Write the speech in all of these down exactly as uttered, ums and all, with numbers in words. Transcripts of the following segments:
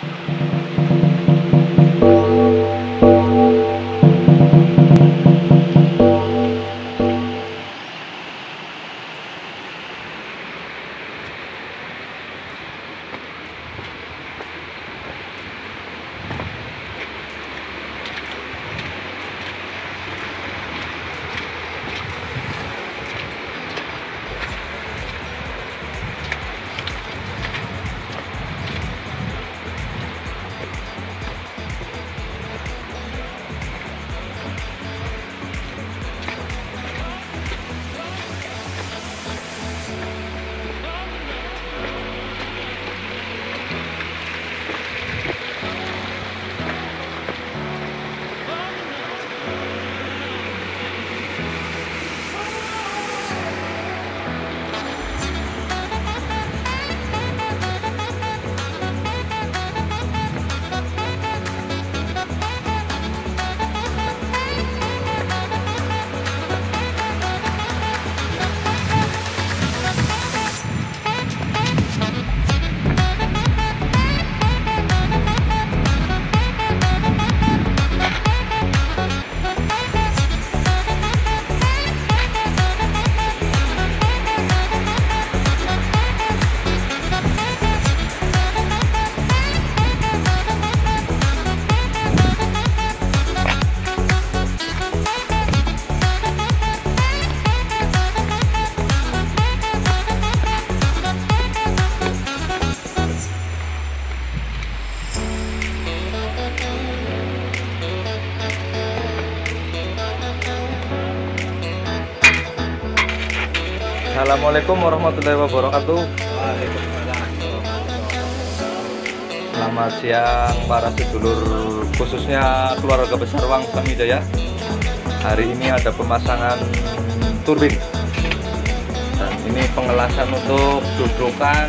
Assalamualaikum warahmatullahi wabarakatuh. Selamat siang para sedulur, khususnya keluarga besar Wangsa Midaya. Hari ini ada pemasangan turbin dan ini pengelasan untuk dudukan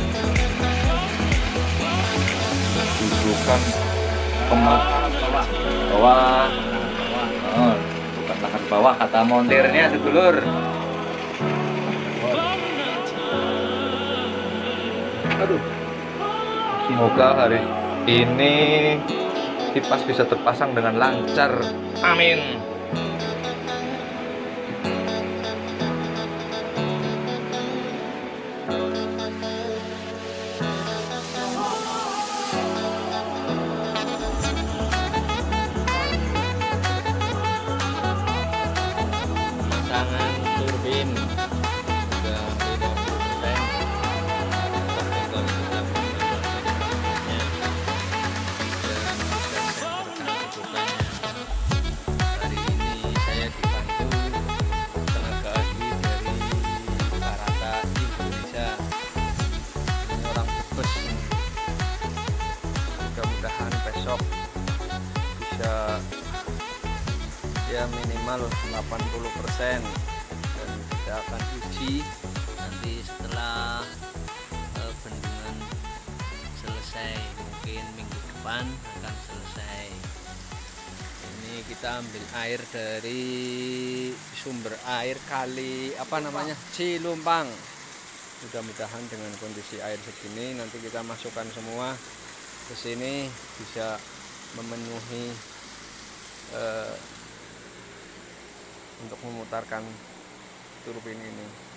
dudukan pemat bawah, oh, bukan lahan bawah kata montirnya sedulur. Aduh. Semoga hari ini kipas bisa terpasang dengan lancar. Amin. Pasangan turbin sudah lima puluh persen. Hari ini saya dibantu tenaga ahli dari Parata Indonesia. Ini orang bebas. Mudah-mudahan besok bisa ya minimal delapan puluh persen, dan kita akan uji nanti setelah uh, bendungan selesai, mungkin minggu depan akan selesai. Ini kita ambil air dari sumber air kali apa namanya Cilumpang. Mudah-mudahan dengan kondisi air segini nanti kita masukkan semua ke sini bisa memenuhi uh, untuk memutarkan turbin ini.